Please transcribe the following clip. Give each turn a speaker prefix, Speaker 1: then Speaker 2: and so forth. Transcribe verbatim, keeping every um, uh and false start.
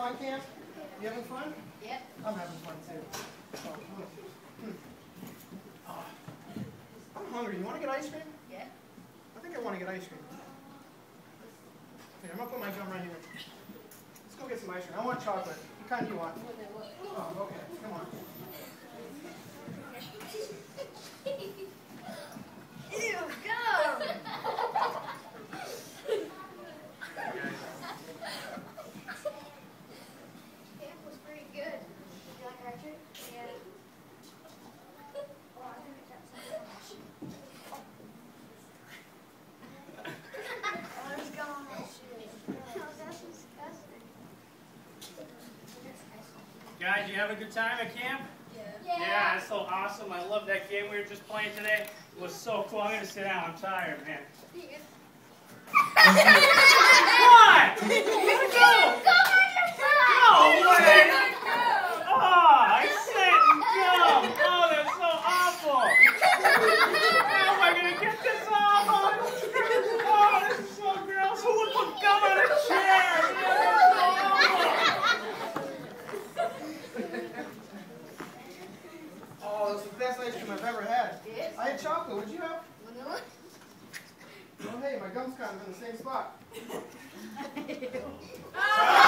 Speaker 1: on camp? You having fun?
Speaker 2: Yep.
Speaker 1: I'm having fun too. Oh, hmm. Oh, I'm hungry. You want to get ice cream?
Speaker 2: Yeah.
Speaker 1: I think I want to get ice cream. Here, I'm going to put my gum right here. Let's go get some ice cream. I want chocolate. What kind do you want? Oh, okay. Come on.
Speaker 2: Ew, gum! Camp was pretty good. Did you like Archer? Yeah. Oh, I think I got something on my shoe. Oh, there's gum on my shoe. Oh, that's disgusting.
Speaker 3: Guys, you have a good time at camp?
Speaker 2: Yeah.
Speaker 3: Yeah, it's so awesome. I love that game we were just playing today. It was so cool. I'm going to sit down. I'm tired, man. What? Go! No way! Oh, I said gum. Oh, that's so awful. How am I going to get this off? Oh, this is so gross. Who would put gum on a chair? That's so awful.
Speaker 1: Oh, it's the best ice cream I've ever had.
Speaker 2: Yes.
Speaker 1: I had chocolate. What'd you have?
Speaker 2: Vanilla?
Speaker 1: Oh, hey, my gum's kind of in the same spot.
Speaker 2: Ah!